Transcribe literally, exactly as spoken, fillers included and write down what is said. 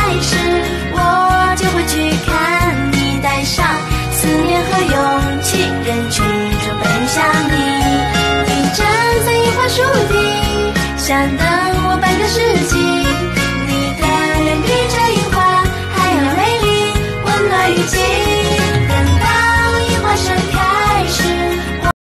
来时，我就会去看你，带上思念和勇气，人群中奔向你。你站在樱花树底，想等我半个世纪。